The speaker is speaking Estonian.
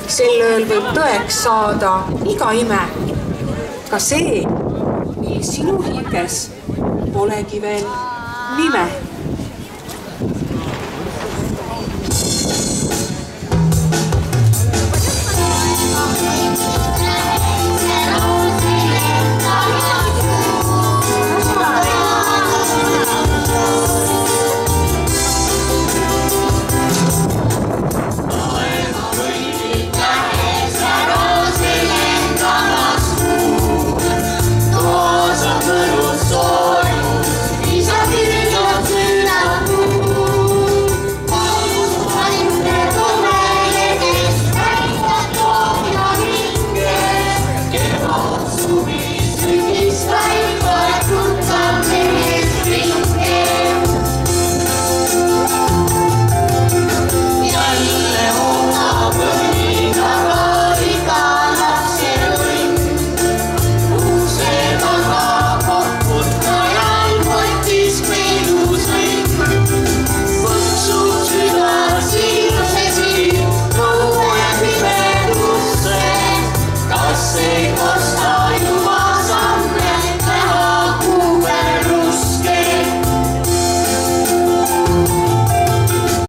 Sel ööl võib tõeks saada iga ime. Ka see, mil sinu hinges polegi veel nime.